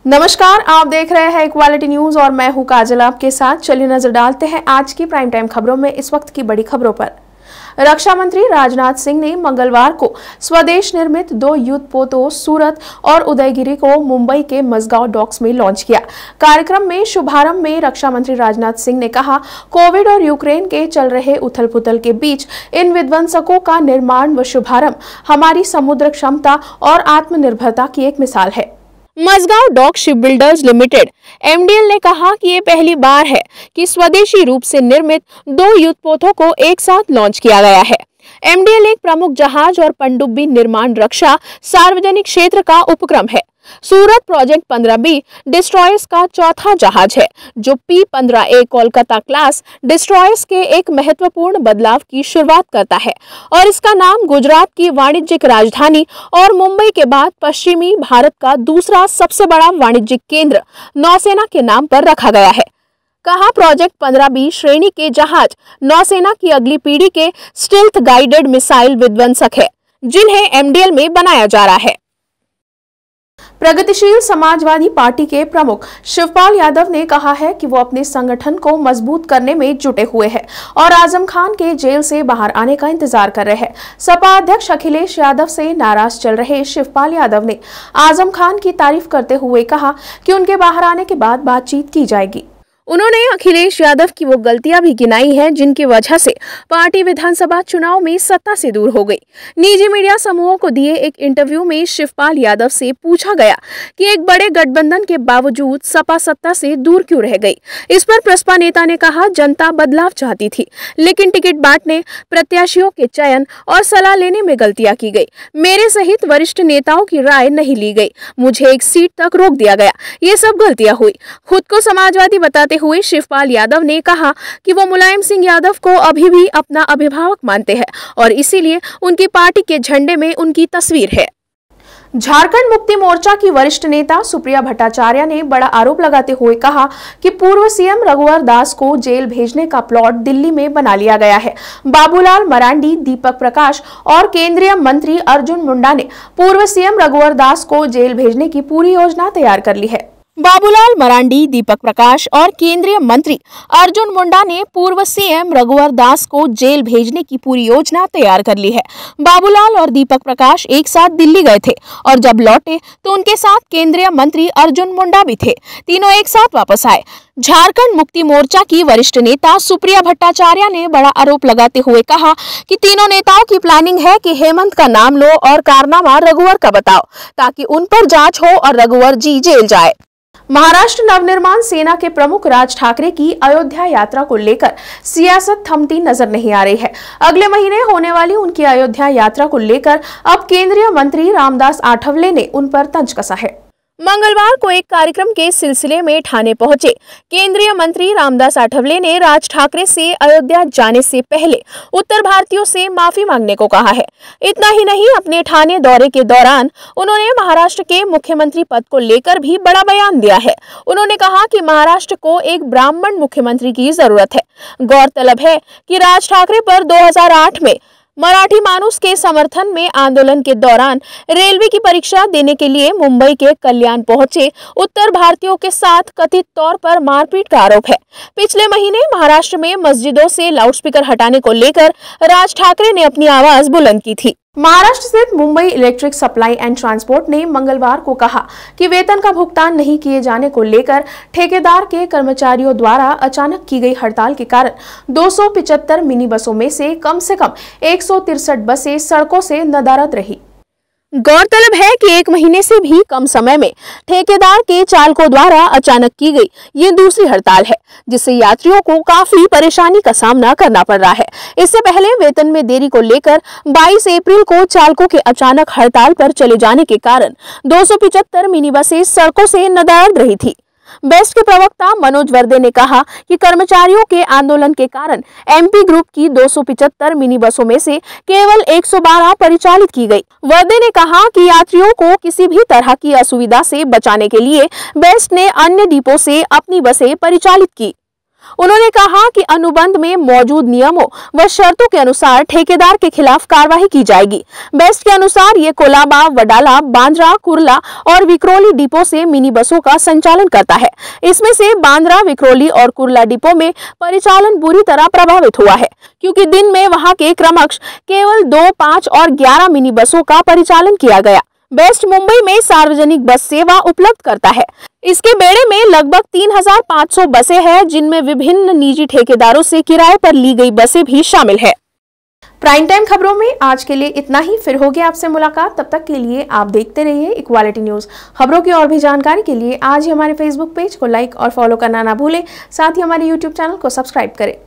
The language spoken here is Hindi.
नमस्कार, आप देख रहे हैं इक्वालिटी न्यूज और मैं हूं काजल आपके साथ। चलिए नजर डालते हैं आज की प्राइम टाइम खबरों में इस वक्त की बड़ी खबरों पर। रक्षा मंत्री राजनाथ सिंह ने मंगलवार को स्वदेश निर्मित 2 युद्धपोतों सूरत और उदयगिरी को मुंबई के मजगांव डॉक्स में लॉन्च किया। कार्यक्रम में शुभारंभ में रक्षा मंत्री राजनाथ सिंह ने कहा, कोविड और यूक्रेन के चल रहे उथल पुथल के बीच इन विध्वंसकों का निर्माण व शुभारंभ हमारी समुद्र क्षमता और आत्मनिर्भरता की एक मिसाल है। Mazagon dock ship builders limited MDL ने कहा कि ये पहली बार है कि स्वदेशी रूप से निर्मित 2 युद्धपोतों को एक साथ लॉन्च किया गया है। MDL एक प्रमुख जहाज और पनडुब्बी निर्माण रक्षा सार्वजनिक क्षेत्र का उपक्रम है। सूरत प्रोजेक्ट 15B डिस्ट्रॉयर्स का चौथा जहाज है, जो P-15A कोलकाता क्लास डिस्ट्रॉयर्स के एक महत्वपूर्ण बदलाव की शुरुआत करता है और इसका नाम गुजरात की वाणिज्यिक राजधानी और मुंबई के बाद पश्चिमी भारत का दूसरा सबसे बड़ा वाणिज्यिक केंद्र नौसेना के नाम पर रखा गया है। कहा, प्रोजेक्ट 15B श्रेणी के जहाज नौसेना की अगली पीढ़ी के स्टील्थ गाइडेड मिसाइल विध्वंसक है, जिन्हें MDL में बनाया जा रहा है। प्रगतिशील समाजवादी पार्टी के प्रमुख शिवपाल यादव ने कहा है कि वो अपने संगठन को मजबूत करने में जुटे हुए हैं और आजम खान के जेल से बाहर आने का इंतजार कर रहे हैं। सपा अध्यक्ष अखिलेश यादव से नाराज चल रहे शिवपाल यादव ने आजम खान की तारीफ करते हुए कहा कि उनके बाहर आने के बाद बातचीत की जाएगी। उन्होंने अखिलेश यादव की वो गलतियां भी गिनाई हैं जिनकी वजह से पार्टी विधानसभा चुनाव में सत्ता से दूर हो गई। निजी मीडिया समूहों को दिए एक इंटरव्यू में शिवपाल यादव से पूछा गया कि एक बड़े गठबंधन के बावजूद सपा सत्ता से दूर क्यों रह गई। इस पर प्रसपा नेता ने कहा, जनता बदलाव चाहती थी, लेकिन टिकट बांटने, प्रत्याशियों के चयन और सलाह लेने में गलतियां की गई। मेरे सहित वरिष्ठ नेताओं की राय नहीं ली गई, मुझे एक सीट तक रोक दिया गया। ये सब गलतियां हुई। खुद को समाजवादी बताते हुए शिवपाल यादव ने कहा कि वो मुलायम सिंह यादव को अभी भी अपना अभिभावक मानते हैं और इसीलिए उनकी पार्टी के झंडे में उनकी तस्वीर है। झारखंड मुक्ति मोर्चा की वरिष्ठ नेता सुप्रिया भट्टाचार्य ने बड़ा आरोप लगाते हुए कहा कि पूर्व CM रघुवर दास को जेल भेजने का प्लॉट दिल्ली में बना लिया गया है। बाबूलाल मरांडी, दीपक प्रकाश और केंद्रीय मंत्री अर्जुन मुंडा ने पूर्व CM रघुवर दास को जेल भेजने की पूरी योजना तैयार कर ली है। बाबूलाल मरांडी, दीपक प्रकाश और केंद्रीय मंत्री अर्जुन मुंडा ने पूर्व CM रघुवर दास को जेल भेजने की पूरी योजना तैयार कर ली है। बाबूलाल और दीपक प्रकाश एक साथ दिल्ली गए थे और जब लौटे तो उनके साथ केंद्रीय मंत्री अर्जुन मुंडा भी थे। तीनों एक साथ वापस आए। झारखंड मुक्ति मोर्चा की वरिष्ठ नेता सुप्रिया भट्टाचार्य ने बड़ा आरोप लगाते हुए कहा कि तीनों नेताओं की प्लानिंग है कि हेमंत का नाम लो और कारनामा रघुवर का बताओ, ताकि उन पर जांच हो और रघुवर जी जेल जाए। महाराष्ट्र नवनिर्माण सेना के प्रमुख राज ठाकरे की अयोध्या यात्रा को लेकर सियासत थमती नजर नहीं आ रही है। अगले महीने होने वाली उनकी अयोध्या यात्रा को लेकर अब केंद्रीय मंत्री रामदास आठवले ने उन पर तंज कसा है। मंगलवार को एक कार्यक्रम के सिलसिले में ठाणे पहुंचे केंद्रीय मंत्री रामदास आठवले ने राज ठाकरे से अयोध्या जाने से पहले उत्तर भारतीयों से माफी मांगने को कहा है। इतना ही नहीं, अपने ठाणे दौरे के दौरान उन्होंने महाराष्ट्र के मुख्यमंत्री पद को लेकर भी बड़ा बयान दिया है। उन्होंने कहा कि महाराष्ट्र को एक ब्राह्मण मुख्यमंत्री की जरूरत है। गौरतलब है कि राज ठाकरे पर 2008 में मराठी मानुस के समर्थन में आंदोलन के दौरान रेलवे की परीक्षा देने के लिए मुंबई के कल्याण पहुंचे उत्तर भारतीयों के साथ कथित तौर पर मारपीट का आरोप है। पिछले महीने महाराष्ट्र में मस्जिदों से लाउडस्पीकर हटाने को लेकर राज ठाकरे ने अपनी आवाज बुलंद की थी। महाराष्ट्र स्थित Mumbai electric supply and transport ने मंगलवार को कहा कि वेतन का भुगतान नहीं किए जाने को लेकर ठेकेदार के कर्मचारियों द्वारा अचानक की गई हड़ताल के कारण 275 मिनी बसों में से कम 163 बसें सड़कों से नदारद रही। गौरतलब है कि 1 महीने से भी कम समय में ठेकेदार के चालकों द्वारा अचानक की गई ये दूसरी हड़ताल है, जिससे यात्रियों को काफी परेशानी का सामना करना पड़ रहा है। इससे पहले वेतन में देरी को लेकर 22 अप्रैल को चालकों के अचानक हड़ताल पर चले जाने के कारण 275 मिनी बसें सड़कों से नदारद रही थी। बेस्ट के प्रवक्ता मनोज वर्दे ने कहा कि कर्मचारियों के आंदोलन के कारण MP ग्रुप की 275 मिनी बसों में से केवल 112 परिचालित की गई। वर्दे ने कहा कि यात्रियों को किसी भी तरह की असुविधा से बचाने के लिए बेस्ट ने अन्य डिपो से अपनी बसें परिचालित की। उन्होंने कहा कि अनुबंध में मौजूद नियमों व शर्तों के अनुसार ठेकेदार के खिलाफ कार्रवाई की जाएगी। बेस्ट के अनुसार ये कोलाबा, वडाला, बांद्रा, कुर्ला और विक्रोली डिपो से मिनी बसों का संचालन करता है। इसमें से बांद्रा, विक्रोली और कुर्ला डिपो में परिचालन बुरी तरह प्रभावित हुआ है, क्योंकि दिन में वहां के क्रमश केवल 2, 5 और 11 मिनी बसों का परिचालन किया गया। बेस्ट मुंबई में सार्वजनिक बस सेवा उपलब्ध करता है। इसके बेड़े में लगभग 3500 बसें हैं, जिनमें विभिन्न निजी ठेकेदारों से किराए पर ली गई बसें भी शामिल है। प्राइम टाइम खबरों में आज के लिए इतना ही। फिर होगी आपसे मुलाकात, तब तक के लिए आप देखते रहिए इक्वालिटी न्यूज। खबरों की और भी जानकारी के लिए आज ही हमारे फेसबुक पेज को लाइक और फॉलो करना ना भूलें। साथ ही हमारे यूट्यूब चैनल को सब्सक्राइब करें।